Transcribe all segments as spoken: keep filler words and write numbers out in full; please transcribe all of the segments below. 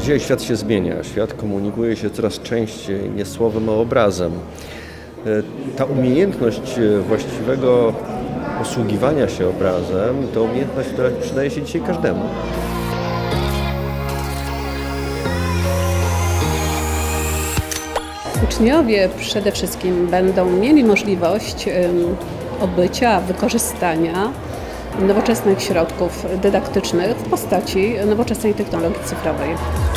Dzisiaj świat się zmienia, świat komunikuje się coraz częściej nie słowem, a obrazem. Ta umiejętność właściwego posługiwania się obrazem to umiejętność, która przydaje się dzisiaj każdemu. Uczniowie przede wszystkim będą mieli możliwość obycia, wykorzystania nowoczesnych środków dydaktycznych w postaci nowoczesnej technologii cyfrowej.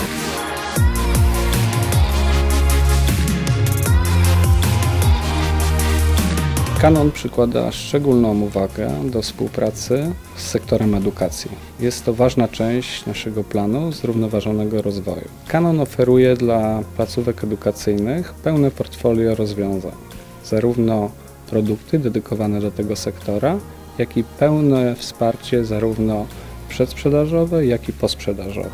Canon przykłada szczególną uwagę do współpracy z sektorem edukacji. Jest to ważna część naszego planu zrównoważonego rozwoju. Canon oferuje dla placówek edukacyjnych pełne portfolio rozwiązań, zarówno produkty dedykowane do tego sektora, jak i pełne wsparcie zarówno przedsprzedażowe, jak i posprzedażowe.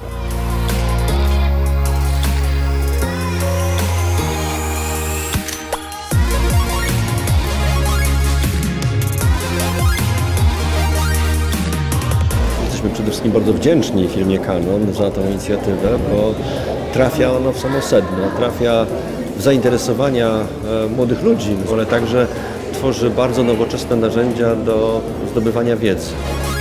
Jesteśmy przede wszystkim bardzo wdzięczni firmie Canon za tę inicjatywę, bo trafia ona w samo sedno, trafia w zainteresowania młodych ludzi, ale także tworzy bardzo nowoczesne narzędzia do zdobywania wiedzy.